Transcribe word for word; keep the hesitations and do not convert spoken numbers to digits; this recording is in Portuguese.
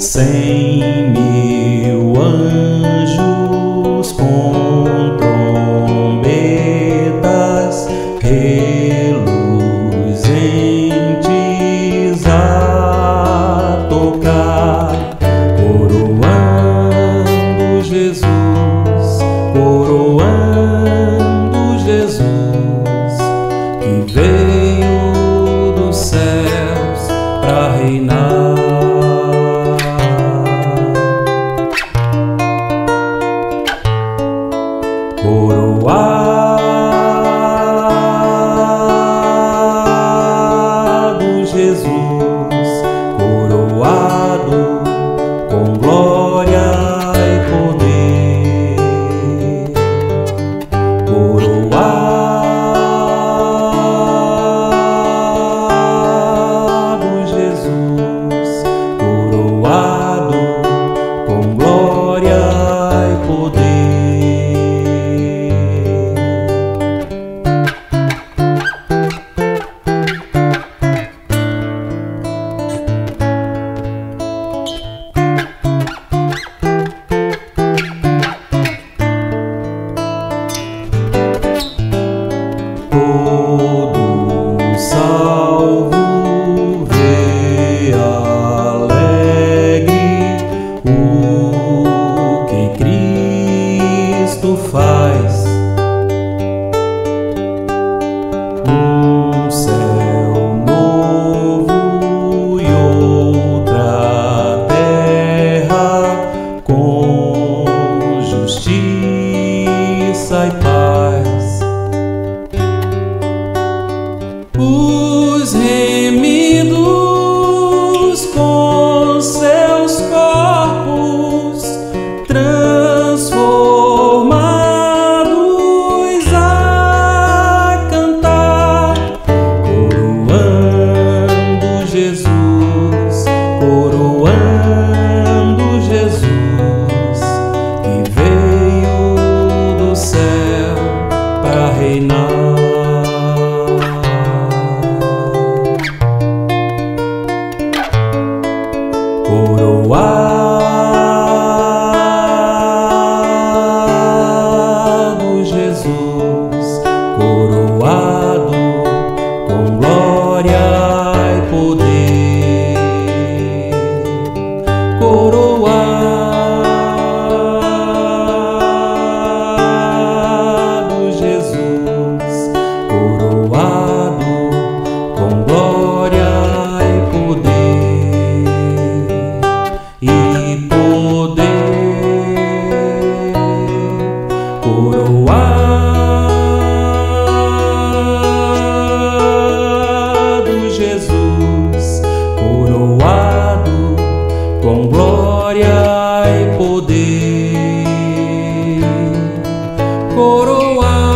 Cem mil anjos com trombetas reluzentes a tocar, coroando Jesus, coroando Jesus, que veio dos céus para reinar. Coroado Jesus, coroado com glória e poder. Coroado Jesus, coroado com glória e poder. Todo salvo vê alegre o que Cristo faz. Um céu novo e outra terra com justiça e paz. Os remidos com seus corpos transformados a cantar, coroando Jesus, coroando Jesus, que veio do céu para reinar. Coroado Jesus, coroado com glória e poder. Coroado Jesus, coroado com glória e poder. E poder, coroado Jesus, coroado com glória e poder, coroado.